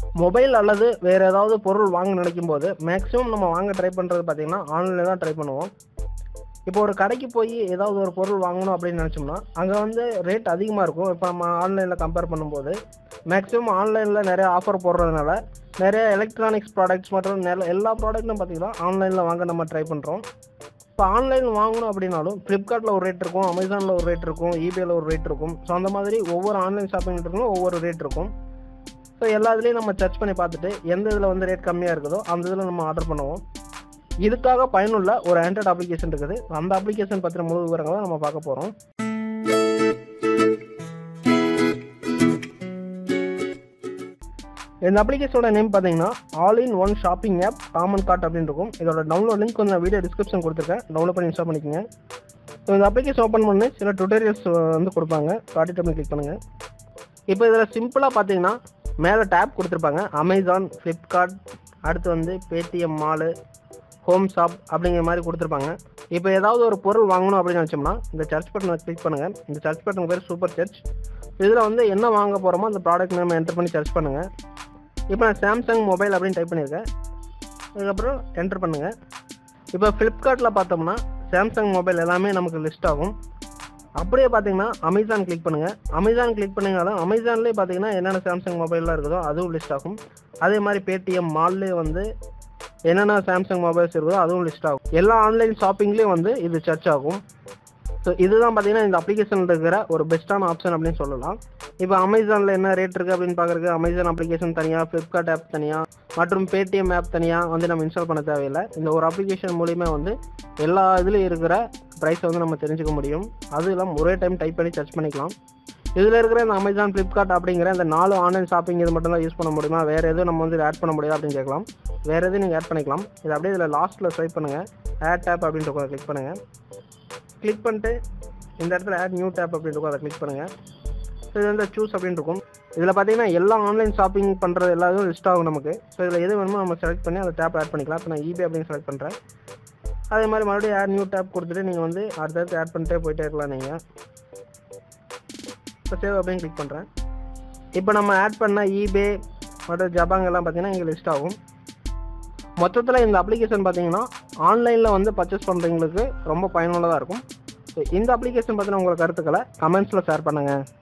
Mobile அல்லது வேறு ஏதாவது பொருள் வாங்க நினைக்கும் போது மேக்ஸிமம் நம்ம வாங்க ட்ரை பண்ணுறது பார்த்திங்கன்னா ஆன்லைனில் தான் ட்ரை பண்ணுவோம். இப்போ ஒரு கடைக்கு போய் ஏதாவது ஒரு பொருள் வாங்கணும் அப்படின்னு நினச்சோம்னா அங்கே வந்து ரேட் அதிகமாக இருக்கும். இப்போ நம்ம ஆன்லைனில் கம்பேர் பண்ணும்போது மேக்ஸிமம் ஆன்லைனில் நிறைய ஆஃபர் போடுறதுனால நிறைய எலக்ட்ரானிக்ஸ் ப்ராடக்ட்ஸ் மற்றும் எல்லா ப்ராடக்ட்டும் பார்த்திங்கன்னா ஆன்லைனில் வாங்க நம்ம ட்ரை பண்ணுறோம். இப்போ ஆன்லைனில் வாங்கணும் அப்படின்னாலும் ஃப்ளிப்கார்ட்டில் ஒரு ரேட் இருக்கும், அமேசானில் ஒரு ரேட் இருக்கும், ஈபேயில் ஒரு ரேட் இருக்கும். ஸோ அந்த மாதிரி ஒவ்வொரு ஆன்லைன் ஷாப்பிங் நெட்வொர்க்லையும் ஒவ்வொரு ரேட் இருக்கும். ஸோ எல்லா இதுலேயும் நம்ம சர்ச் பண்ணி பார்த்துட்டு எந்த இதில் வந்து ரேட் கம்மியாக இருக்குதோ அந்த இதில் நம்ம ஆர்டர் பண்ணுவோம். இதுக்காக பயனுள்ள ஒரு ஆண்ட்ராய்டு அப்ளிகேஷன் இருக்குது. அந்த அப்ளிகேஷன் பற்றின முழு விவரங்களை நம்ம பார்க்க போகிறோம். இந்த அப்ளிகேஷனோட நேம் பார்த்தீங்கன்னா all in one shopping app common card அப்படின்னு இருக்கும். இதோட டவுன்லோட் லிங்க் கொஞ்சம் வீடியோ டிஸ்கிரிப்ஷன் கொடுத்துருக்கேன், டவுன்லோட் பண்ணி இன்ஸ்டால் பண்ணிக்கோங்க. ஸோ இந்த அப்ளிகேஷன் ஓப்பன் பண்ணி சில டுட்டோரியல்ஸ் வந்து கொடுப்பாங்க, ப்ராடக்ட் பண்ணி கிளிக் பண்ணுங்கள். இப்போ இதில் சிம்பிளாக பார்த்தீங்கன்னா மேலே டேப் கொடுத்துருப்பாங்க, அமேசான், ஃப்ளிப்கார்ட், அடுத்து வந்து பேடிஎம் மாலு, ஹோம் ஷாப் அப்படிங்கிற மாதிரி கொடுத்துருப்பாங்க. இப்போ ஏதாவது ஒரு பொருள் வாங்கணும் அப்படின்னு நினச்சோம்னா இந்த சர்ச் பட்டனை கிளிக் பண்ணுங்கள். இந்த சர்ச் பட்டன் பேர் சூப்பர் சர்ச். இதில் வந்து என்ன வாங்க போகிறோமோ அந்த ப்ராடக்ட் நேம் என்டர் பண்ணி சர்ச் பண்ணுங்கள். இப்போ நான் சாம்சங் மொபைல் அப்படின்னு டைப் பண்ணியிருக்கேன். அதுக்கப்புறம் என்டர் பண்ணுங்கள். இப்போ ஃப்ளிப்கார்ட்டில் பார்த்தோம்னா சாம்சங் மொபைல் எல்லாமே நமக்கு லிஸ்ட் ஆகும். அப்படியே பார்த்தீங்கன்னா அமேசான் கிளிக் பண்ணுங்கள். அமேசான் கிளிக் பண்ணிங்கனாலும் அமேசான்லேயே பார்த்தீங்கன்னா என்னென்ன சாம்சங் மொபைல்லாம் இருக்குதோ அதுவும் லிஸ்ட் ஆகும். அதே மாதிரி பேடிஎம் மால்லேயே வந்து என்னென்ன சாம்சங் மொபைல்ஸ் இருக்குதோ அதுவும் லிஸ்ட் ஆகும். எல்லா ஆன்லைன் ஷாப்பிங்லேயும் வந்து இது சர்ச் ஆகும். ஸோ இதுதான் பார்த்தீங்கன்னா இந்த அப்ளிகேஷனில் இருக்கிற ஒரு பெஸ்ட்டான ஆப்ஷன் அப்படின்னு சொல்லலாம். இப்போ அமேசானில் என்ன ரேட் இருக்குது அப்படின்னு பார்க்குறதுக்கு அமேசான் அப்ளிகேஷன் தனியாக, ஃப்ளிப்கார்ட் ஆப் தனியாக மற்றும் பேடிஎம் ஆப் தனியாக வந்து நம்ம இன்ஸ்டால் பண்ண தேவையில்லை. இந்த ஒரு அப்ளிகேஷன் மூலிமா வந்து எல்லா இதுலேயும் இருக்கிற ப்ரைஸை வந்து நம்ம தெரிஞ்சுக்க முடியும். அதுவும் இல்லாமல் ஒரே டைம் டைப் பண்ணி சர்ச் பண்ணிக்கலாம். இதில் இருக்கிற இந்த அமேசான், ஃப்ளிப்கார்ட் அப்படிங்கிற இந்த 4 ஆன்லைன் ஷாப்பிங் இது மட்டும் தான் யூஸ் பண்ண முடியுமா, வேறு எதுவும் நம்ம வந்து ஆட் பண்ண முடியாது அப்படின்னு கேட்கலாம். வேறு எதுவும் நீங்கள் ஆட் பண்ணிக்கலாம். இது அப்படியே இதில் லாஸ்ட்டில் ஸ்வைப் பண்ணுங்கள், ஆட் டேப் அப்படின்ட்டு கிளிக் பண்ணுங்கள். கிளிக் பண்ணிட்டு இந்த இடத்துல ஆட் நியூ டேப் அப்படின்ட்டு அதை கிளிக் பண்ணுங்கள். ஸோ இது வந்து சூஸ் அப்படின்னு இருக்கும். இதில் பார்த்தீங்கன்னா எல்லா ஆன்லைன் ஷாப்பிங் பண்ணுறது எல்லாத்தையும் லிஸ்ட் ஆகும் நமக்கு. ஸோ இதில் எது வேணுமோ நம்ம செலக்ட் பண்ணி அந்த டேப் ஆட் பண்ணிக்கலாம். இப்போ நான் ஈபே அப்படின்னு செலக்ட் பண்ணுறேன். அதே மாதிரி மறுபடியும் ஆட் நியூ டேப் கொடுத்துட்டு நீங்கள் வந்து அடுத்தடுத்து ஆட் பண்ணிட்டே போயிட்டே இருக்கலாம். நீங்கள் இப்போ சேவ் அப்படின்னு கிளிக் பண்ணுறேன். இப்போ நம்ம ஆட் பண்ண ஈபே மற்றும் ஜபாங் எல்லாம் பார்த்தீங்கன்னா இங்கே லிஸ்ட் ஆகும். மொத்தத்தில் இந்த அப்ளிகேஷன் பார்த்தீங்கன்னா ஆன்லைனில் வந்து பர்ச்சேஸ் பண்ணுறவங்களுக்கு ரொம்ப பயனுள்ளதாக இருக்கும். ஸோ இந்த அப்ளிகேஷன் பற்றின உங்கள் கருத்துக்களை கமெண்ட்ஸில் ஷேர் பண்ணுங்கள்.